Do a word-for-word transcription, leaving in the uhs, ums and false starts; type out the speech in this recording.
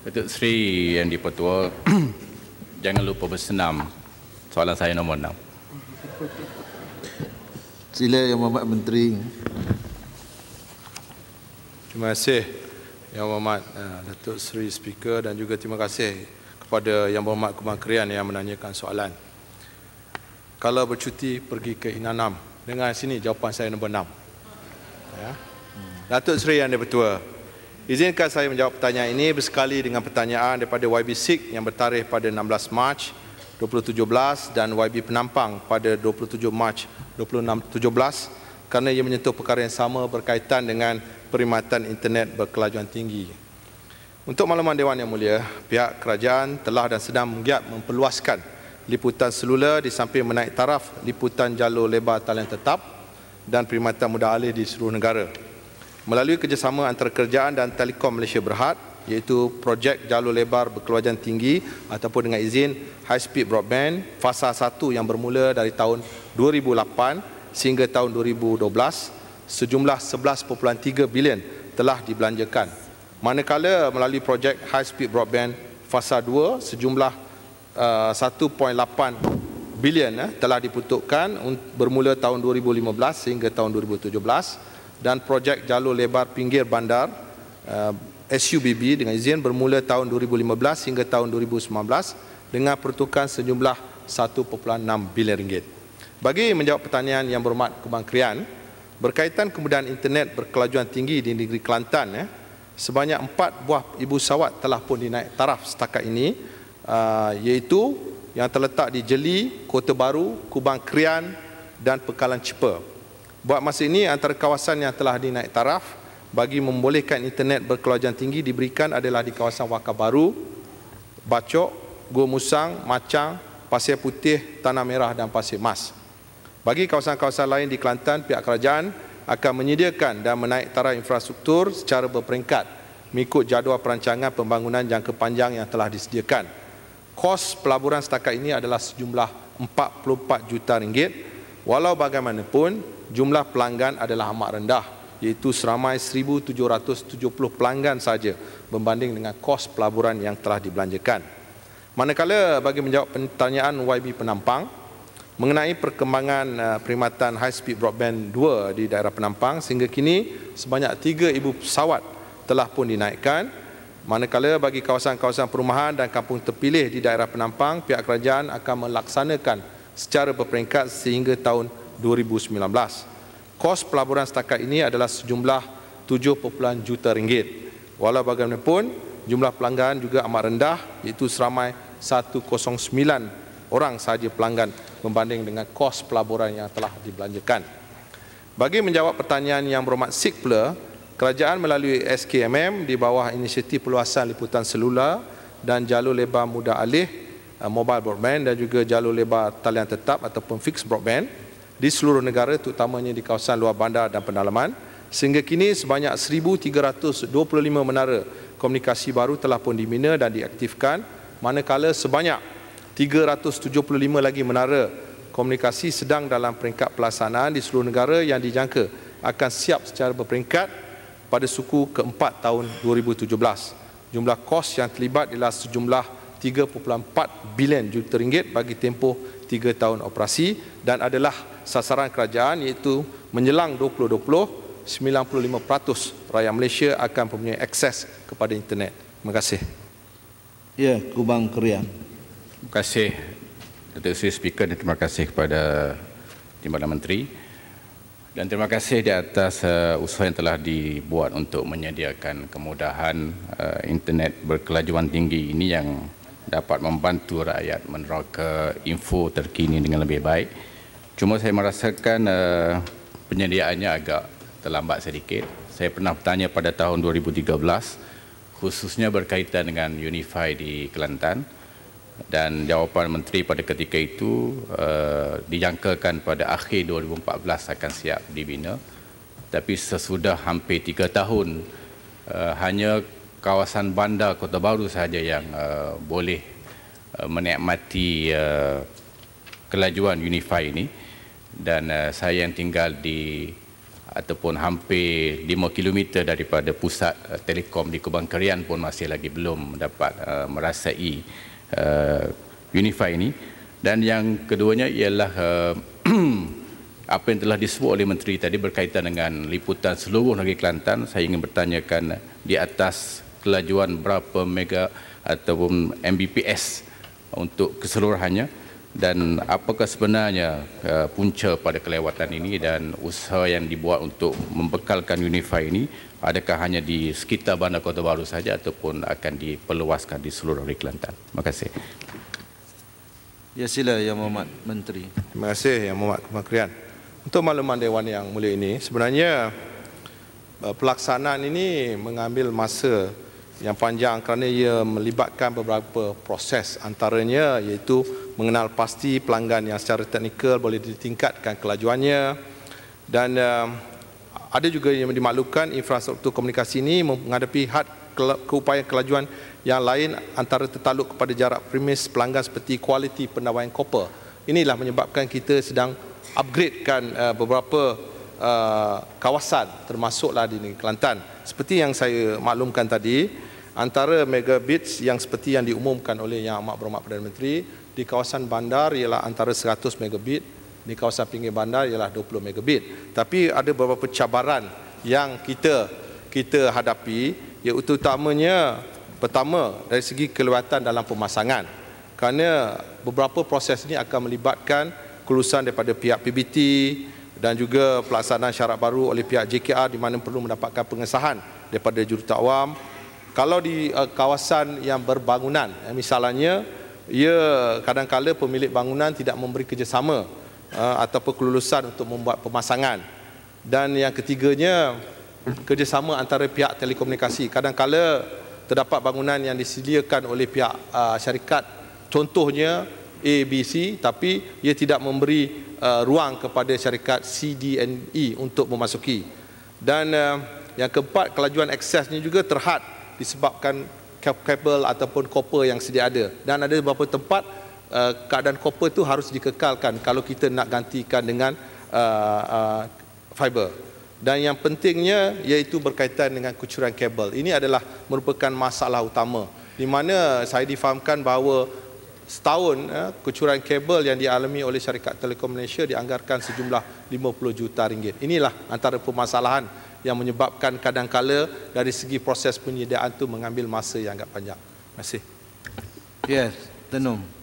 Datuk Seri Yang di-Pertua, jangan lupa bersenam. Soalan saya nombor enam. Sila Yang Berhormat Menteri. Terima kasih Yang Berhormat uh, Datuk Seri Speaker, dan juga terima kasih kepada Yang Berhormat Kubang Krian yang menanyakan soalan. Kalau bercuti pergi ke Inanam, dengar sini jawapan saya nombor enam. Ya. Datuk Seri Yang di-Pertua, izinkan saya menjawab pertanyaan ini bersekali dengan pertanyaan daripada Y B S I K yang bertarikh pada enam belas Mac dua ribu tujuh belas dan Y B Penampang pada dua puluh tujuh Mac dua ribu tujuh belas kerana ia menyentuh perkara yang sama berkaitan dengan perkhidmatan internet berkelajuan tinggi. Untuk makluman Dewan Yang Mulia, pihak kerajaan telah dan sedang menggiat memperluaskan liputan selular di samping menaik taraf liputan jalur lebar talian tetap dan perkhidmatan mudah alih di seluruh negara. Melalui kerjasama antara kerajaan dan Telekom Malaysia Berhad, iaitu projek jalur lebar berkeluaran tinggi ataupun dengan izin High Speed Broadband fasa satu yang bermula dari tahun dua ribu lapan sehingga tahun dua ribu dua belas, sejumlah sebelas perpuluhan tiga bilion telah dibelanjakan. Manakala melalui projek High Speed Broadband fasa dua, sejumlah uh, satu perpuluhan lapan bilion eh, telah diperuntukkan bermula tahun dua ribu lima belas sehingga tahun dua ribu tujuh belas. Dan projek jalur lebar pinggir bandar uh, S U B B dengan izin bermula tahun dua ribu lima belas hingga tahun dua ribu sembilan belas dengan peruntukan sejumlah satu perpuluhan enam bilion ringgit. Bagi menjawab pertanyaan Yang Berhormat Kubang Krian berkaitan kemudahan internet berkelajuan tinggi di negeri Kelantan, eh, sebanyak empat buah ibu sawat telah pun dinaik taraf setakat ini, uh, iaitu yang terletak di Jeli, Kota Baru, Kubang Krian dan Pekalan Cepa. Buat masa ini, antara kawasan yang telah dinaik taraf bagi membolehkan internet berkelajuan tinggi diberikan adalah di kawasan Waka Baru, Bacok, Gua Musang, Macang, Pasir Putih, Tanah Merah dan Pasir Mas. Bagi kawasan-kawasan lain di Kelantan, pihak kerajaan akan menyediakan dan menaik taraf infrastruktur secara berperingkat mengikut jadual perancangan pembangunan jangka panjang yang telah disediakan. Kos pelaburan setakat ini adalah sejumlah empat puluh empat juta ringgit. Walau bagaimanapun, jumlah pelanggan adalah amat rendah, iaitu seramai seribu tujuh ratus tujuh puluh pelanggan saja berbanding dengan kos pelaburan yang telah dibelanjakan. Manakala bagi menjawab pertanyaan Y B Penampang mengenai perkembangan uh, perkhidmatan high speed broadband dua di daerah Penampang, sehingga kini sebanyak tiga ibu pesawat telah pun dinaikkan. Manakala bagi kawasan-kawasan perumahan dan kampung terpilih di daerah Penampang, pihak kerajaan akan melaksanakan secara berperingkat sehingga tahun dua ribu sembilan belas. Kos pelaburan setakat ini adalah sejumlah tujuh perpuluhan juta ringgit. Walau bagaimanapun, jumlah pelanggan juga amat rendah, iaitu seramai seratus sembilan orang sahaja pelanggan berbanding dengan kos pelaburan yang telah dibelanjakan. Bagi menjawab pertanyaan Yang Berhormat S I K pula, kerajaan melalui S K M M di bawah inisiatif perluasan liputan selular dan jalur lebar mudah alih mobile broadband dan juga jalur lebar talian tetap ataupun fixed broadband di seluruh negara, terutamanya di kawasan luar bandar dan pedalaman. Sehingga kini sebanyak seribu tiga ratus dua puluh lima menara komunikasi baru telah pun dibina dan diaktifkan, manakala sebanyak tiga ratus tujuh puluh lima lagi menara komunikasi sedang dalam peringkat pelaksanaan di seluruh negara yang dijangka akan siap secara berperingkat pada suku keempat tahun dua ribu tujuh belas. Jumlah kos yang terlibat ialah sejumlah tiga perpuluhan empat bilion juta ringgit bagi tempoh tiga tahun operasi dan adalah sasaran kerajaan, iaitu menjelang dua ribu dua puluh, sembilan puluh lima peratus rakyat Malaysia akan mempunyai akses kepada internet. Terima kasih. Ya, Kubang Krian. Terima kasih Datuk Seri Speaker dan terima kasih kepada Timbalan Menteri. Dan terima kasih di atas uh, usaha yang telah dibuat untuk menyediakan kemudahan uh, internet berkelajuan tinggi ini yang dapat membantu rakyat meneroka info terkini dengan lebih baik. Cuma saya merasakan uh, penyediaannya agak terlambat sedikit. Saya pernah bertanya pada tahun dua ribu tiga belas, khususnya berkaitan dengan Unify di Kelantan, dan jawapan Menteri pada ketika itu uh, dijangkakan pada akhir dua ribu empat belas akan siap dibina. Tapi sesudah hampir tiga tahun, uh, hanya kawasan bandar Kota Baru sahaja yang uh, boleh uh, menikmati uh, kelajuan Unify ini. Dan uh, saya yang tinggal di ataupun hampir lima kilometer daripada pusat uh, telekom di Kubang Kerian pun masih lagi belum dapat uh, merasai uh, Unify ini. Dan yang keduanya ialah uh, apa yang telah disebut oleh Menteri tadi berkaitan dengan liputan seluruh negeri Kelantan. Saya ingin bertanyakan di atas kelajuan berapa mega ataupun M B P S untuk keseluruhannya, dan apakah sebenarnya uh, punca pada kelewatan ini, dan usaha yang dibuat untuk membekalkan Unify ini adakah hanya di sekitar Bandar Kota Baru saja ataupun akan diperluaskan di seluruh negeri Kelantan? Terima kasih. Ya, sila Yang Berhormat Menteri. Terima kasih Yang Berhormat Kubang Kerian. Untuk makluman Dewan yang mulia ini, sebenarnya pelaksanaan ini mengambil masa yang panjang kerana ia melibatkan beberapa proses, antaranya iaitu mengenal pasti pelanggan yang secara teknikal boleh ditingkatkan kelajuannya, dan uh, ada juga yang dimaklumkan infrastruktur komunikasi ini menghadapi had keupayaan kelajuan yang lain antara tertakluk kepada jarak premis pelanggan seperti kualiti pendawaian copper. Inilah menyebabkan kita sedang upgradekan uh, beberapa uh, kawasan termasuklah di negeri Kelantan. Seperti yang saya maklumkan tadi, antara megabits yang seperti yang diumumkan oleh Yang Amat Berhormat Perdana Menteri, di kawasan bandar ialah antara seratus megabit, di kawasan pinggir bandar ialah dua puluh megabit. Tapi ada beberapa cabaran yang kita kita hadapi, iaitu utamanya pertama dari segi kelewatan dalam pemasangan. Kerana beberapa proses ini akan melibatkan kelulusan daripada pihak P B T dan juga pelaksanaan syarat baru oleh pihak J K R di mana perlu mendapatkan pengesahan daripada jurutak awam. Kalau di uh, kawasan yang berbangunan, eh, misalnya, ia kadang-kala pemilik bangunan tidak memberi kerjasama uh, ataupun kelulusan untuk membuat pemasangan. Dan yang ketiganya, kerjasama antara pihak telekomunikasi. Kadang-kala terdapat bangunan yang disediakan oleh pihak uh, syarikat, contohnya A B C, tapi ia tidak memberi uh, ruang kepada syarikat C D N E untuk memasuki. Dan uh, yang keempat, kelajuan aksesnya juga terhad disebabkan kabel ataupun copper yang sedia ada, dan ada beberapa tempat uh, keadaan copper itu harus dikekalkan kalau kita nak gantikan dengan uh, uh, fiber. Dan yang pentingnya iaitu berkaitan dengan kucuran kabel. Ini adalah merupakan masalah utama, di mana saya difahamkan bahawa setahun uh, kucuran kabel yang dialami oleh syarikat Telekom Malaysia dianggarkan sejumlah lima puluh juta ringgit. Inilah antara permasalahan yang menyebabkan kadang-kala dari segi proses penyediaan itu mengambil masa yang agak panjang. Terima kasih. Yes, Tenung.